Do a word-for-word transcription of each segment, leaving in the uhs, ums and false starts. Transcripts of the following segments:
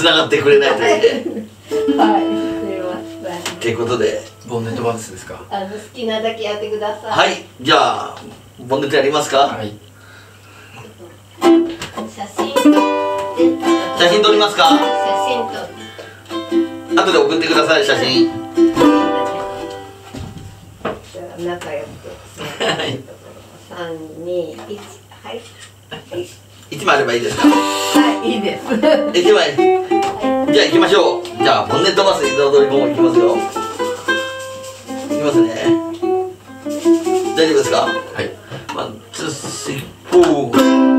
繋がってくれないというね。 はい、すいません。 ということでボンネットバスですか。 あの好きなだけやってください。 はい、じゃあボンネットやりますか。 はい。 写真で写真撮りますか。 写真撮る。 後で送ってください、写真。 じゃあ仲良く。 はい。 三二一はい。 一枚あればいいですか。 はいいいです。 一枚。じゃあ行きましょう。じゃあボンネットバス移動通りも行きますよ。行きますね。大丈夫ですか。 はい。 ワンツースリーフォー。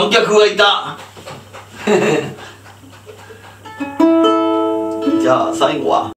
観客がいたじゃあ最後は